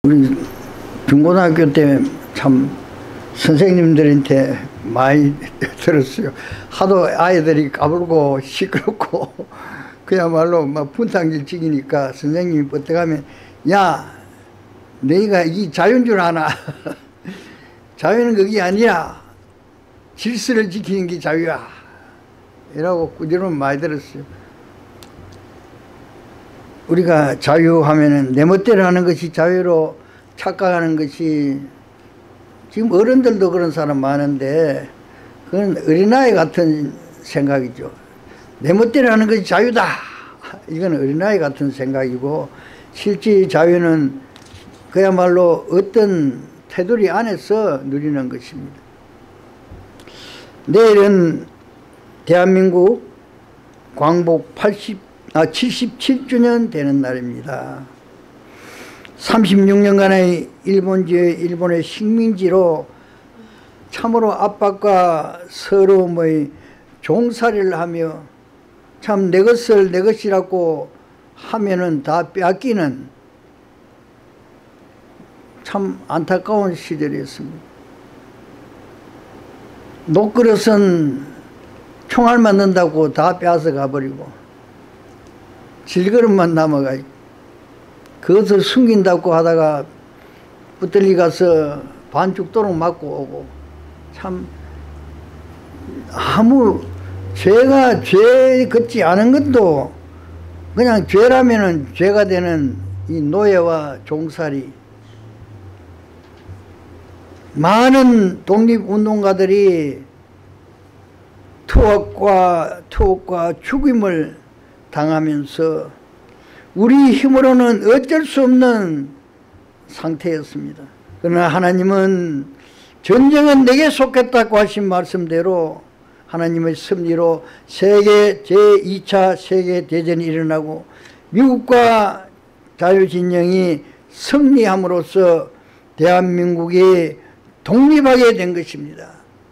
우리 중고등학교 때 참 선생님들한테 많이 들었어요. 하도 아이들이 까불고 시끄럽고 그야말로 막 분탕질찍이니까 선생님이 어떡하면 야 너희가 이 자유인 줄 아나. 자유는 그게 아니야. 질서를 지키는 게 자유야. 이라고 꾸준히 많이 들었어요. 우리가 자유하면은 내 멋대로 하는 것이 자유로 착각하는 것이, 지금 어른들도 그런 사람 많은데 그건 어린아이 같은 생각이죠. 내 멋대로 하는 것이 자유다. 이건 어린아이 같은 생각이고, 실제 자유는 그야말로 어떤 테두리 안에서 누리는 것입니다. 내일은 대한민국 광복 77주년 되는 날입니다. 36년간의 일본의 식민지로 참으로 압박과 서러움의 종살이를 하며 참 내 것을 내 것이라고 하면은 다 빼앗기는 참 안타까운 시절이었습니다. 녹그릇은 총알 맞는다고 다 빼앗아 가버리고 질그릇만 남아가 있고, 그것을 숨긴다고 하다가 붙들리 가서 반죽도록 맞고 오고, 참 아무 죄 걷지 않은 것도 그냥 죄라면은 죄가 되는 이 노예와 종살이. 많은 독립운동가들이 투옥과 죽임을 당하면서 우리 힘으로는 어쩔 수 없는 상태였습니다. 그러나 하나님은 전쟁은 내게 속했다고 하신 말씀대로 하나님의 섭리로 제2차 세계대전이 일어나고 미국과 자유진영이 승리함으로써 대한민국이 독립하게 된 것입니다.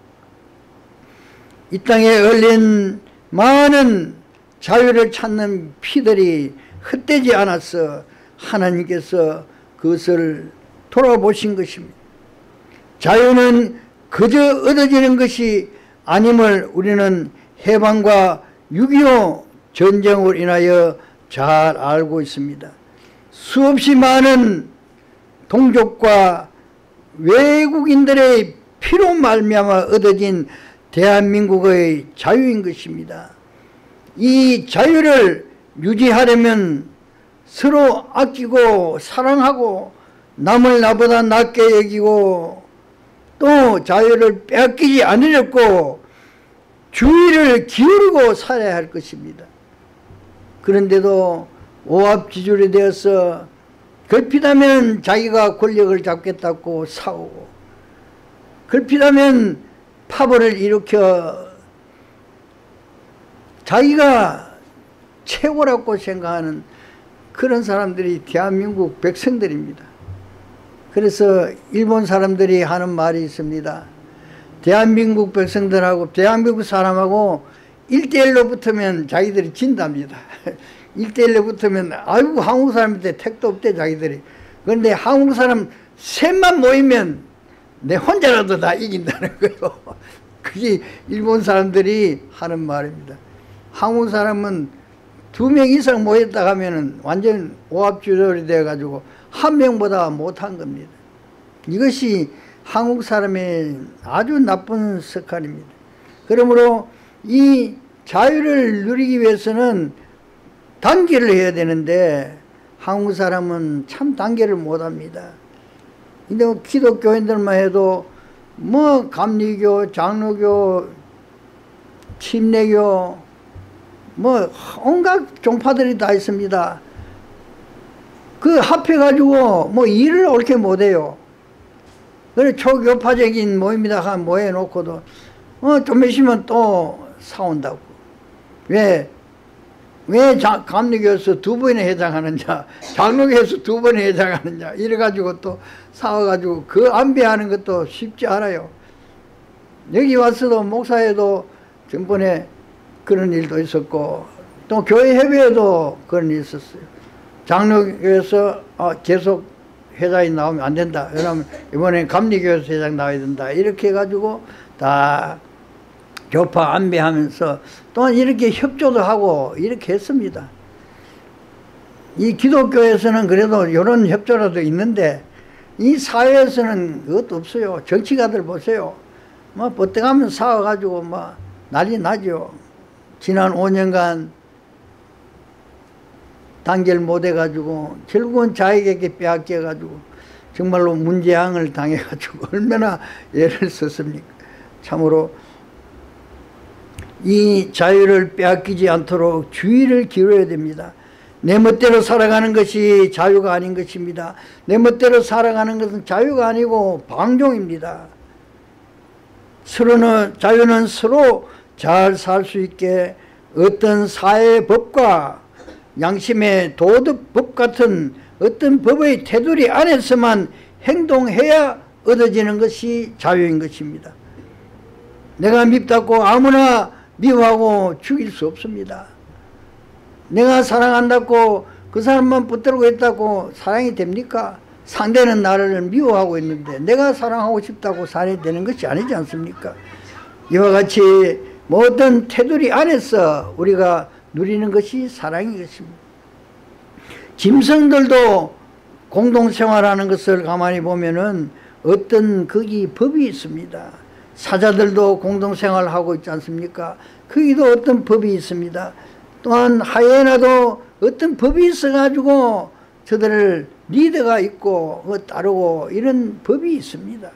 이 땅에 흘린 많은 자유를 찾는 피들이 헛되지 않아서 하나님께서 그것을 돌아보신 것입니다. 자유는 그저 얻어지는 것이 아님을 우리는 해방과 6.25 전쟁으로 인하여 잘 알고 있습니다. 수없이 많은 동족과 외국인들의 피로 말미암아 얻어진 대한민국의 자유인 것입니다. 이 자유를 유지하려면 서로 아끼고 사랑하고 남을 나보다 낫게 여기고 또 자유를 빼앗기지 않으려고 주의를 기울이고 살아야 할 것입니다. 그런데도 오합지졸이 되어서 걸핏하면 자기가 권력을 잡겠다고 싸우고, 걸핏하면 파벌을 일으켜 자기가 최고라고 생각하는 그런 사람들이 대한민국 백성들입니다. 그래서 일본 사람들이 하는 말이 있습니다. 대한민국 백성들하고 대한민국 사람하고 1대1로 붙으면 자기들이 진답니다. 1대1로 붙으면 아이고 한국 사람한테 택도 없대 자기들이. 그런데 한국 사람 셋만 모이면 내 혼자라도 다 이긴다는 거예요. 그게 일본 사람들이 하는 말입니다. 한국 사람은 2명 이상 모였다 하면은 완전 오합지졸이 돼가지고 한 명보다 못한 겁니다. 이것이 한국 사람의 아주 나쁜 습관입니다. 그러므로 이 자유를 누리기 위해서는 단결을 해야 되는데 한국 사람은 참 단결을 못합니다. 근데 뭐 기독교인들만 해도 뭐 감리교, 장로교, 침례교 뭐 온갖 종파들이 다 있습니다. 그 합해가지고 뭐 일을 옳게 못해요. 그래 초교파적인 모임이다 모여놓고도 좀 있으면 또 싸운다고. 왜 감리교에서 2번이나 회장하느냐, 장로교에서 2번이나 회장하느냐 이래가지고 또 싸워가지고 그 안배하는 것도 쉽지 않아요. 여기 와서도 목사에도 전번에 그런 일도 있었고 또 교회 협의회도 그런 일이 있었어요. 장로교에서 계속 회장이 나오면 안 된다. 왜냐하면 이번에 감리교회에서 회장 나와야 된다. 이렇게 해가지고 다 교파 안배하면서 또한 이렇게 협조도 하고 이렇게 했습니다. 이 기독교에서는 그래도 이런 협조라도 있는데 이 사회에서는 그것도 없어요. 정치가들 보세요. 뭐 버뜩하면 싸워가지고 뭐 난리 나죠. 지난 5년간 단결 못해가지고 결국은 자익에게 빼앗겨가지고 정말로 문재앙을 당해가지고 얼마나 애를 썼습니까. 참으로 이 자유를 빼앗기지 않도록 주의를 기울여야 됩니다. 내 멋대로 살아가는 것이 자유가 아닌 것입니다. 내 멋대로 살아가는 것은 자유가 아니고 방종입니다. 자유는 서로 잘 살 수 있게 어떤 사회의 법과 양심의 도덕법 같은 어떤 법의 테두리 안에서만 행동해야 얻어지는 것이 자유인 것입니다. 내가 밉다고 아무나 미워하고 죽일 수 없습니다. 내가 사랑한다고 그 사람만 붙들고 있다고 사랑이 됩니까? 상대는 나를 미워하고 있는데 내가 사랑하고 싶다고 사랑이 되는 것이 아니지 않습니까? 이와 같이 모든 테두리 안에서 우리가 누리는 것이 사랑인 것입니다. 짐승들도 공동생활하는 것을 가만히 보면은 어떤 거기 법이 있습니다. 사자들도 공동생활하고 있지 않습니까? 거기도 어떤 법이 있습니다. 또한 하이에나도 어떤 법이 있어가지고 저들을 리더가 있고 따르고 이런 법이 있습니다.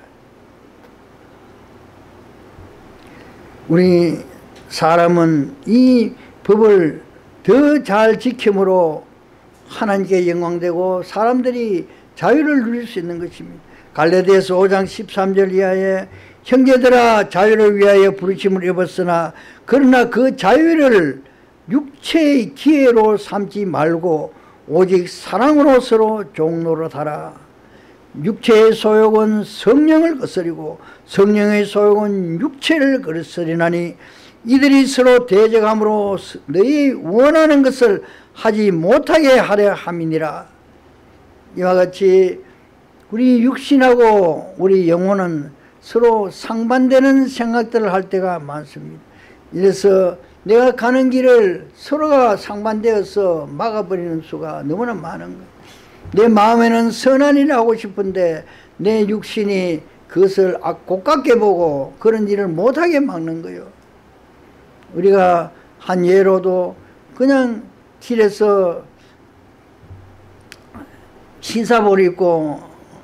우리 사람은 이 법을 더 잘 지킴으로 하나님께 영광되고 사람들이 자유를 누릴 수 있는 것입니다. 갈라디아서 5장 13절 이하에 형제들아 자유를 위하여 부르심을 입었으나 그러나 그 자유를 육체의 기회로 삼지 말고 오직 사랑으로 서로 종노릇하라. 육체의 소욕은 성령을 거스리고 성령의 소욕은 육체를 거스리나니 이들이 서로 대적함으로 너희 원하는 것을 하지 못하게 하려 함이니라. 이와 같이 우리 육신하고 우리 영혼은 서로 상반되는 생각들을 할 때가 많습니다. 이래서 내가 가는 길을 서로가 상반되어서 막아버리는 수가 너무나 많은 거예요. 내 마음에는 선한 일을 하고 싶은데 내 육신이 그것을 고깝게 보고 그런 일을 못하게 막는 거예요. 우리가 한 예로도 그냥 길에서 신사복을 입고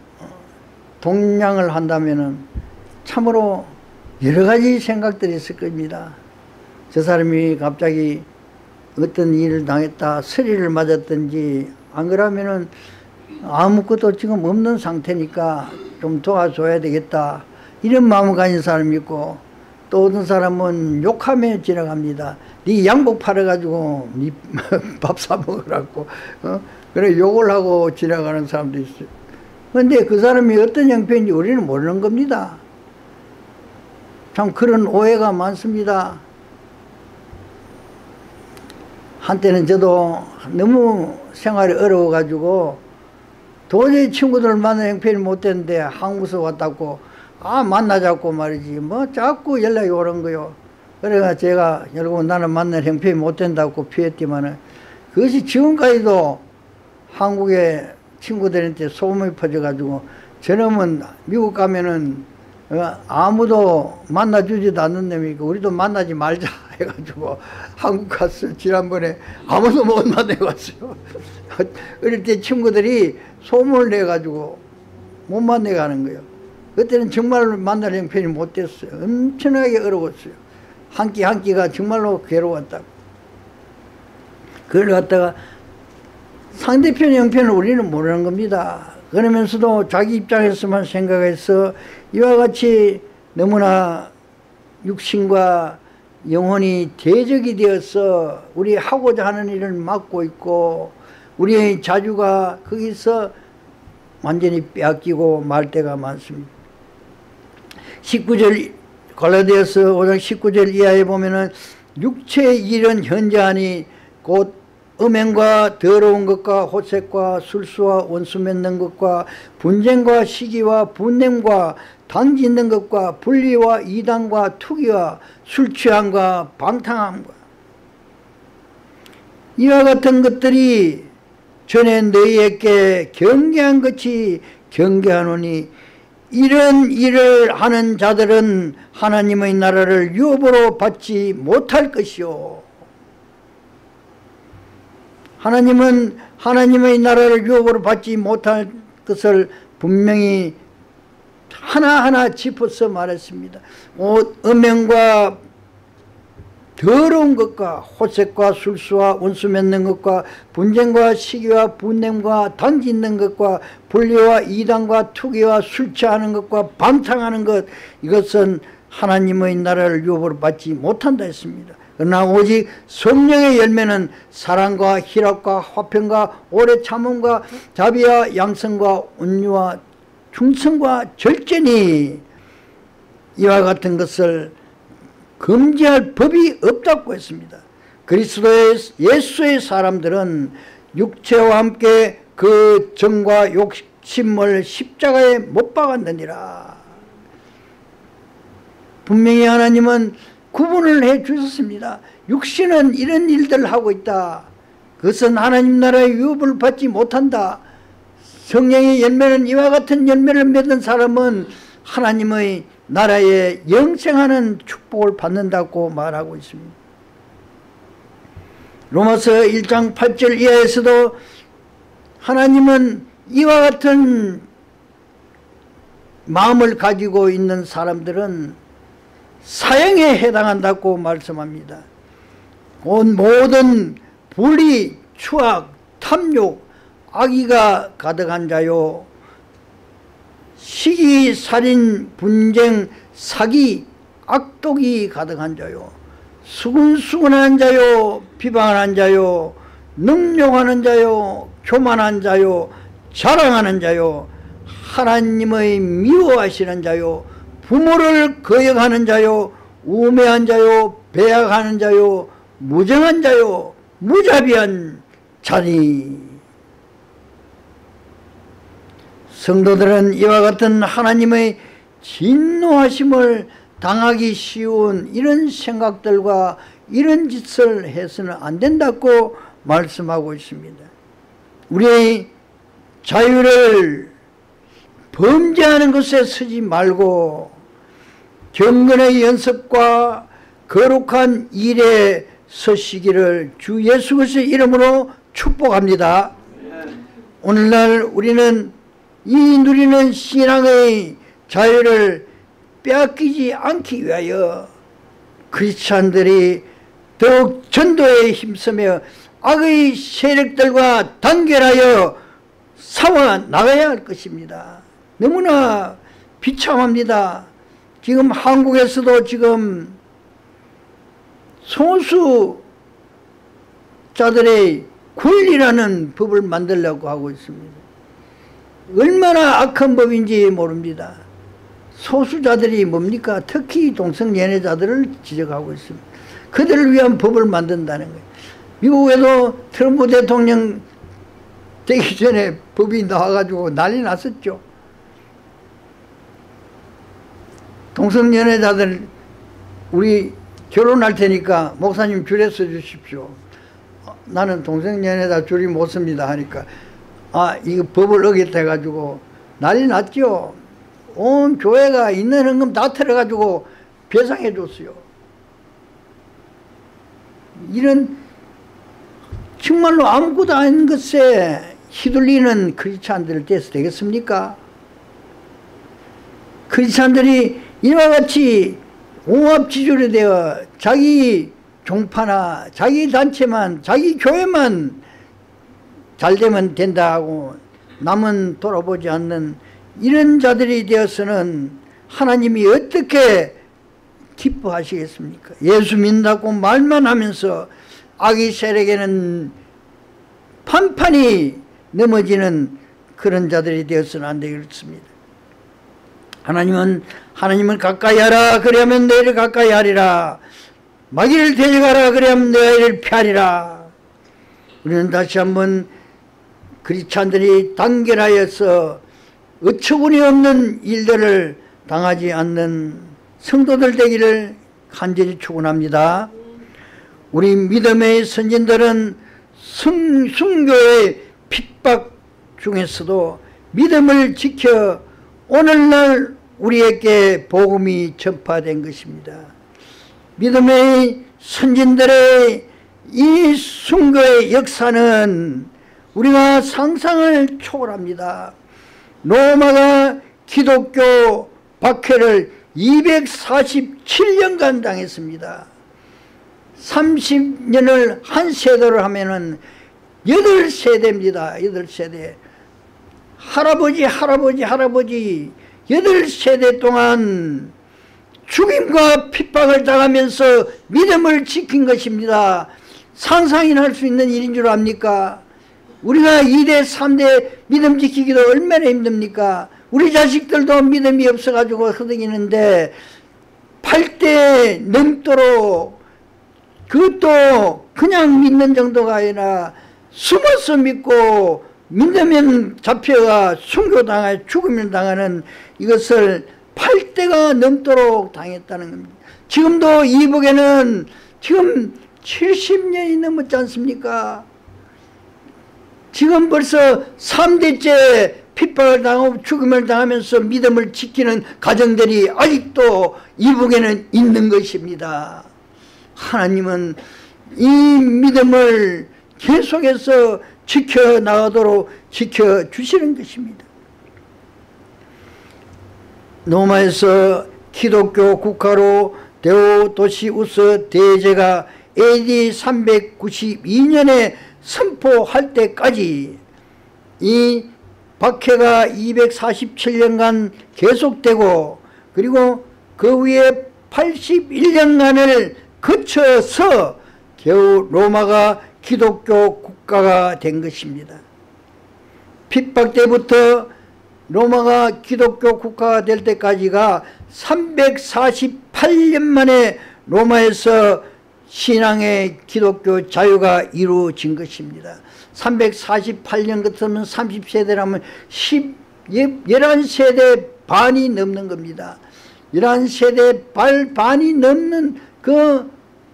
동냥을 한다면은 참으로 여러 가지 생각들이 있을 겁니다. 저 사람이 갑자기 어떤 일을 당했다, 서리를 맞았든지, 안 그러면은 아무것도 지금 없는 상태니까 좀 도와줘야 되겠다. 이런 마음을 가진 사람이 있고, 또 어떤 사람은 욕하며 지나갑니다. 네 양복 팔아가지고 네 밥 사 먹으라고. 그래 욕을 하고 지나가는 사람도 있어요. 그런데 그 사람이 어떤 형편인지 우리는 모르는 겁니다. 참 그런 오해가 많습니다. 한때는 저도 너무 생활이 어려워가지고 도저히 친구들을 만날 형편이 못 됐는데 한국에서 왔다고 만나자고 말이지 뭐 자꾸 연락이 오는 거요. 그래가 제가 결국은 나는 만날 형편이 못 된다고 피했지만은 그것이 지금까지도 한국의 친구들한테 소문이 퍼져가지고 저놈은 미국 가면은 아무도 만나주지도 않는 놈이니까 우리도 만나지 말자 해가지고 한국 갔어요. 지난번에 아무도 못 만나고 왔어요. 어릴 때 친구들이 소문을 내가지고 못 만나게 하는 거예요. 그때는 정말로 만날 형편이 못 됐어요. 엄청나게 어려웠어요. 한 끼 한 끼가 정말로 괴로웠다고. 그걸 갖다가 상대편의 형편을 우리는 모르는 겁니다. 그러면서도 자기 입장에서만 생각해서 이와 같이 너무나 육신과 영혼이 대적이 되어서 우리 하고자 하는 일을 막고 있고 우리의 자주가 거기서 완전히 빼앗기고 말 때가 많습니다. 19절 갈라디아서 5장 19절 이하에 보면은 육체의 일은 현저하니 곧 음행과 더러운 것과 호색과 술수와 원수 맺는 것과 분쟁과 시기와 분냄과 당짓는 것과 불리와 이단과 투기와 술취함과 방탕함과 이와 같은 것들이 전에 너희에게 경계한 것이 경계하노니 이런 일을 하는 자들은 하나님의 나라를 유업으로 받지 못할 것이요. 하나님은 하나님의 나라를 유업으로 받지 못할 것을 분명히 하나하나 짚어서 말했습니다. 음행과 더러운 것과 호색과 술수와 원수 맺는 것과 분쟁과 시기와 분냄과 당짓는 것과 불리와 이단과 투기와 술 취하는 것과 방탕하는 것, 이것은 하나님의 나라를 유업으로 받지 못한다 했습니다. 그러나 오직 성령의 열매는 사랑과 희락과 화평과 오래 참음과 자비와 양성과 온유와 충성과 절제니 이와 같은 것을 금지할 법이 없다고 했습니다. 그리스도의 예수의 사람들은 육체와 함께 그 정과 욕심을 십자가에 못 박았느니라. 분명히 하나님은 구분을 해 주셨습니다. 육신은 이런 일들을 하고 있다. 그것은 하나님 나라의 유업을 받지 못한다. 성령의 열매는 이와 같은 열매를 맺은 사람은 하나님의 나라에 영생하는 축복을 받는다고 말하고 있습니다. 로마서 1장 8절 이하에서도 하나님은 이와 같은 마음을 가지고 있는 사람들은 사형에 해당한다고 말씀합니다. 모든 불의, 추악, 탐욕, 악의가 가득한 자요, 시기, 살인, 분쟁, 사기, 악독이 가득한 자요, 수근수근한 자요, 비방하는 자요, 능욕하는 자요, 교만한 자요, 자랑하는 자요, 하나님의 미워하시는 자요, 부모를 거역하는 자요, 우매한 자요, 배약하는 자요, 무정한 자요, 무자비한 자니. 성도들은 이와 같은 하나님의 진노하심을 당하기 쉬운 이런 생각들과 이런 짓을 해서는 안 된다고 말씀하고 있습니다. 우리의 자유를 범죄하는 것에 쓰지 말고 경건의 연습과 거룩한 일에 서시기를 주 예수 그리스도의 이름으로 축복합니다. 오늘날 우리는 이 누리는 신앙의 자유를 빼앗기지 않기 위하여 크리스찬들이 더욱 전도에 힘쓰며 악의 세력들과 단결하여 싸워 나가야 할 것입니다. 너무나 비참합니다. 지금 한국에서도 지금 소수자들의 권리라는 법을 만들려고 하고 있습니다. 얼마나 악한 법인지 모릅니다. 소수자들이 뭡니까? 특히 동성연애자들을 지적하고 있습니다. 그들을 위한 법을 만든다는 거예요. 미국에도 트럼프 대통령 되기 전에 법이 나와가지고 난리 났었죠. 동성연애자들 우리 결혼할 테니까 목사님 줄에 써주십시오. 나는 동성연애자 줄이 못 씁니다 하니까 이거 법을 어겼다 해가지고 난리 났죠. 온 교회가 있는 헌금 다 털어가지고 배상해 줬어요. 이런 정말로 아무것도 아닌 것에 휘둘리는 크리스찬들 돼서 되겠습니까? 크리스찬들이 이와 같이 옹합지졸이 되어 자기 종파나 자기 단체만 자기 교회만 잘되면 된다 하고 남은 돌아보지 않는 이런 자들이 되어서는 하나님이 어떻게 기뻐하시겠습니까? 예수 믿는다고 말만 하면서 악의 세력에는 판판이 넘어지는 그런 자들이 되어서는 안 되겠습니다. 하나님은 가까이 하라 그러면 너희를 가까이 하리라. 마귀를 데려가라 그러면 너희를 피하리라. 우리는 다시 한번 크리스찬들이 단결하여서 어처구니 없는 일들을 당하지 않는 성도들 되기를 간절히 축원합니다. 우리 믿음의 선진들은 순교의 핍박 중에서도 믿음을 지켜 오늘날 우리에게 복음이 전파된 것입니다. 믿음의 선진들의 이 순교의 역사는 우리가 상상을 초월합니다. 로마가 기독교 박해를 247년간 당했습니다. 30년을 한 세대로 하면은 8세대입니다. 8세대. 할아버지 8세대 동안 죽임과 핍박을 당하면서 믿음을 지킨 것입니다. 상상이나 할 수 있는 일인 줄 압니까? 우리가 2대 3대 믿음 지키기도 얼마나 힘듭니까? 우리 자식들도 믿음이 없어가지고 허덕이는데 8대 넘도록, 그것도 그냥 믿는 정도가 아니라 숨어서 믿고 믿으면 잡혀가 순교당하여 죽으면 당하는 이것을 8대가 넘도록 당했다는 겁니다. 지금도 이북에는 지금 70년이 넘었지 않습니까? 지금 벌써 3대째 핍박을 당하고 죽음을 당하면서 믿음을 지키는 가정들이 아직도 이북에는 있는 것입니다. 하나님은 이 믿음을 계속해서 지켜나가도록 지켜주시는 것입니다. 로마에서 기독교 국가로 데오도시우스 대제가 AD 392년에 선포할 때까지 이 박해가 247년간 계속되고, 그리고 그 후에 81년간을 거쳐서 겨우 로마가 기독교 국가가 된 것입니다. 핍박 때부터 로마가 기독교 국가가 될 때까지가 348년 만에 로마에서 신앙의 기독교 자유가 이루어진 것입니다. 348년 같으면 30세대라면 11세대 반이 넘는 겁니다. 11세대 반이 넘는 그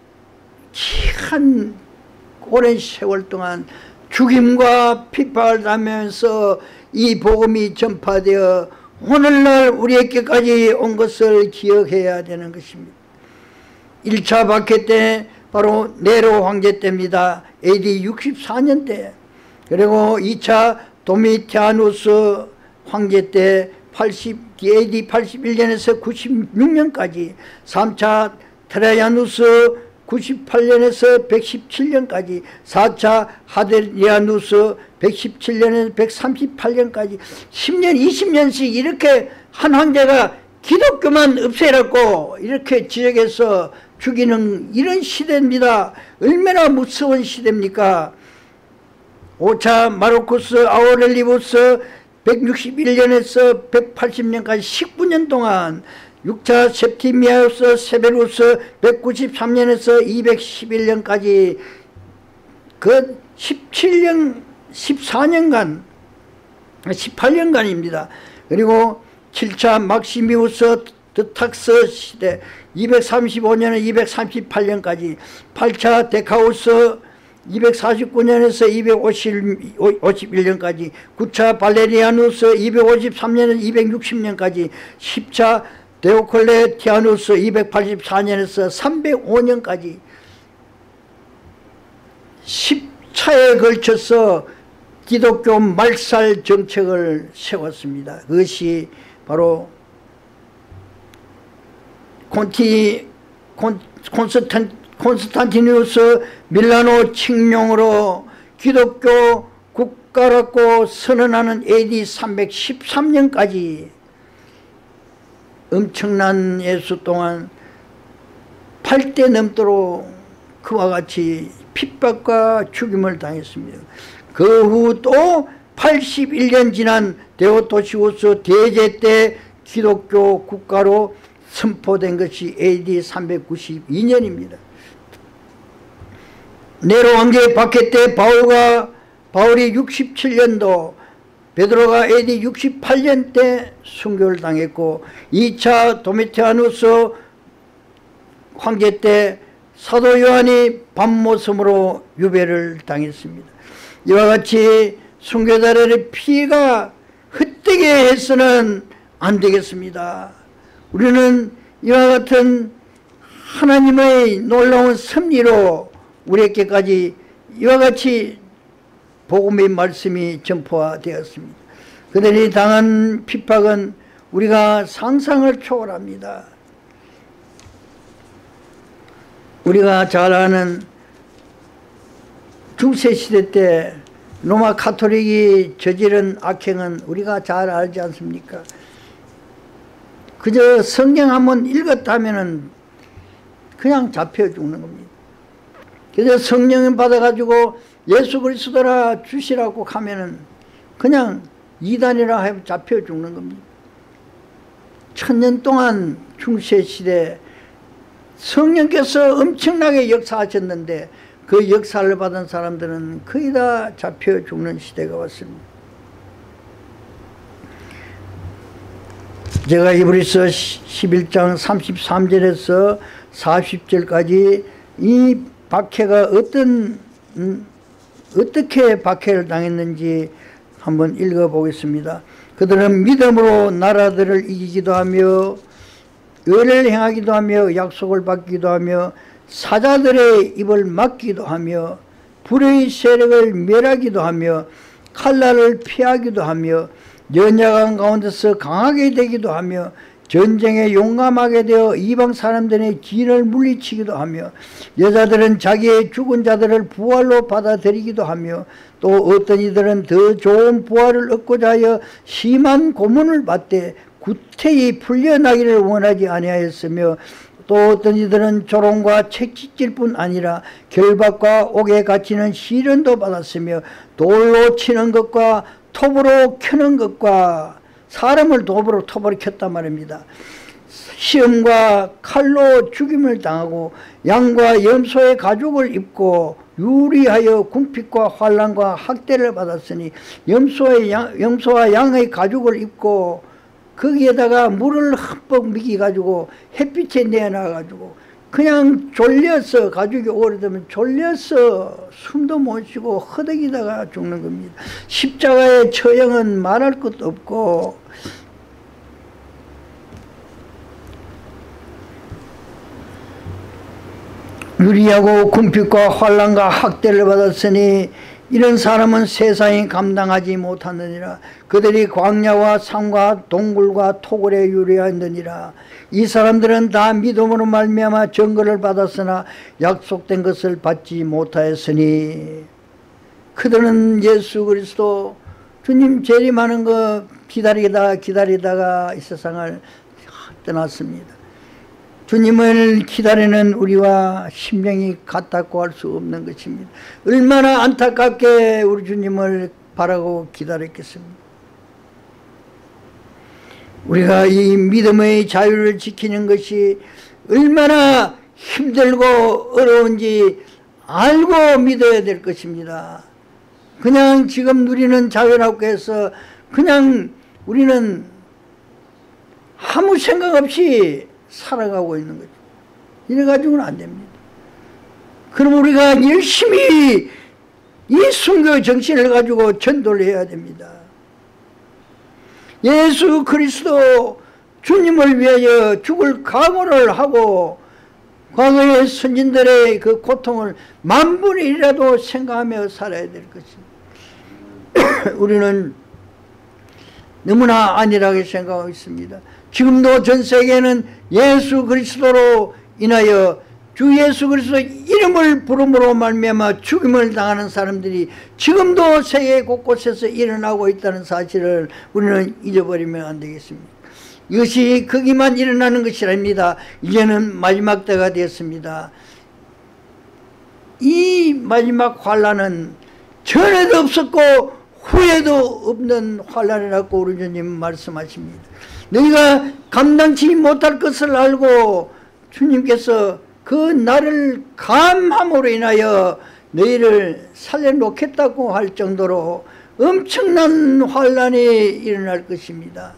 한 오랜 세월 동안 죽임과 핍박을 당하면서 이 복음이 전파되어 오늘날 우리에게까지 온 것을 기억해야 되는 것입니다. 1차 박해 때 바로 네로 황제 때입니다. AD 64년 때. 그리고 2차 도미티아누스 황제 때 AD 81년에서 96년까지, 3차 트라이아누스 98년에서 117년까지, 4차 하데리아누스 117년에서 138년까지 10년 20년씩 이렇게 한 황제가 기독교만 없애라고 이렇게 지적해서 죽이는 이런 시대입니다. 얼마나 무서운 시대입니까? 5차 마르쿠스 아우렐리우스 161년에서 180년까지 19년 동안, 6차 septimius 세베루스 193년에서 211년까지 그 14년간 18년간입니다. 그리고 7차 막시미우스 드탁스 시대 235년에서 238년까지, 8차 데카우스 249년에서 251년까지, 9차 발레리아누스 253년에서 260년까지, 10차 데오클레티아누스 284년에서 305년까지 10차에 걸쳐서 기독교 말살 정책을 세웠습니다. 그것이 바로 콘스탄티누스 밀라노 칙령으로 기독교 국가라고 선언하는 AD 313년까지 엄청난 예수 동안 8대 넘도록 그와 같이 핍박과 죽임을 당했습니다. 그 후 또 81년 지난 데오도시우스 대제 때 기독교 국가로 선포된 것이 AD 392년입니다. 네로 황제 박해 때 바울이 67년도, 베드로가 AD 68년 때 순교를 당했고, 2차 도미티아누스 황제 때 사도 요한이 밤모섬으로 유배를 당했습니다. 이와 같이 순교자들의 피가 흩뜨게 해서는 안 되겠습니다. 우리는 이와 같은 하나님의 놀라운 섭리로 우리에게까지 이와 같이 복음의 말씀이 전포되었습니다. 그들이 당한 핍박은 우리가 상상을 초월합니다. 우리가 잘 아는 중세시대 때 로마 가톨릭이 저지른 악행은 우리가 잘 알지 않습니까? 그저 성경 한번 읽었다면 그냥 잡혀 죽는 겁니다. 그저 성령을 받아가지고 예수 그리스도라 주시라고 하면은 그냥 이단이라 하면 잡혀 죽는 겁니다. 1000년 동안 중세시대 성령께서 엄청나게 역사하셨는데 그 역사를 받은 사람들은 거의 다 잡혀 죽는 시대가 왔습니다. 제가 히브리서 11장 33절에서 40절까지 이 박해가 어떻게 박해를 당했는지 한번 읽어보겠습니다. 그들은 믿음으로 나라들을 이기기도 하며 의를 행하기도 하며 약속을 받기도 하며 사자들의 입을 막기도 하며 불의 세력을 멸하기도 하며 칼날을 피하기도 하며 연약한 가운데서 강하게 되기도 하며 전쟁에 용감하게 되어 이방 사람들의 진을 물리치기도 하며 여자들은 자기의 죽은 자들을 부활로 받아들이기도 하며 또 어떤 이들은 더 좋은 부활을 얻고자 하여 심한 고문을 받되 구태히 풀려나기를 원하지 아니하였으며 또 어떤 이들은 조롱과 채찍질 뿐 아니라 결박과 옥에 갇히는 시련도 받았으며 돌로 치는 것과 톱으로 켜는 것과 사람을 톱으로 켰단 말입니다. 시험과 칼로 죽임을 당하고 양과 염소의 가죽을 입고 유리하여 궁핍과 환난과 학대를 받았으니 염소와 양의 가죽을 입고 거기에다가 물을 흠뻑 미기가지고 햇빛에 내놔가지고 그냥 졸려서 가죽이 오래되면 졸려서 숨도 못 쉬고 허덕이다가 죽는 겁니다. 십자가의 처형은 말할 것도 없고 유리하고 궁핍과 환난과 학대를 받았으니 이런 사람은 세상이 감당하지 못하느니라. 그들이 광야와 산과 동굴과 토굴에 유리하느니라. 이 사람들은 다 믿음으로 말미암아 증거를 받았으나 약속된 것을 받지 못하였으니 그들은 예수 그리스도 주님 재림하는 거 기다리다가 이 세상을 떠났습니다. 주님을 기다리는 우리와 심령이 같다고 할 수 없는 것입니다. 얼마나 안타깝게 우리 주님을 바라고 기다렸겠습니까? 우리가 이 믿음의 자유를 지키는 것이 얼마나 힘들고 어려운지 알고 믿어야 될 것입니다. 그냥 지금 누리는 자유라고 해서 그냥 우리는 아무 생각 없이 살아가고 있는 거죠. 이래가지고는 안 됩니다. 그럼 우리가 열심히 이 순교 정신을 가지고 전도를 해야 됩니다. 예수 그리스도 주님을 위하여 죽을 각오를 하고 과거의 선진들의 그 고통을 만분의 1이라도 생각하며 살아야 될 것입니다. 우리는 너무나 안일하게 생각하고 있습니다. 지금도 전 세계는 예수 그리스도로 인하여 주 예수 그리스도 이름을 부름으로 말미암아 죽임을 당하는 사람들이 지금도 세계 곳곳에서 일어나고 있다는 사실을 우리는 잊어버리면 안 되겠습니다. 이것이 거기만 일어나는 것이 아닙니다. 이제는 마지막 때가 되었습니다. 이 마지막 환난은 전에도 없었고 후에도 없는 환난이라고 우리 주님 말씀하십니다. 너희가 감당치 못할 것을 알고 주님께서 그 날을 감함으로 인하여 너희를 살려놓겠다고 할 정도로 엄청난 환란이 일어날 것입니다.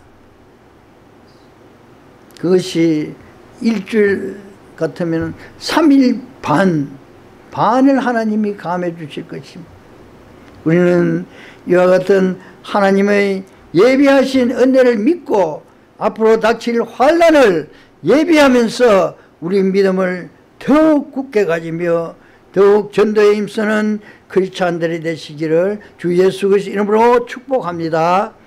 그것이 일주일 같으면 3일 반을 하나님이 감해 주실 것입니다. 우리는 이와 같은 하나님의 예비하신 은혜를 믿고 앞으로 닥칠 환란을 예비하면서 우리 믿음을 더욱 굳게 가지며 더욱 전도에 힘쓰는 크리스찬들이 되시기를 주 예수 그리스도 이름으로 축복합니다.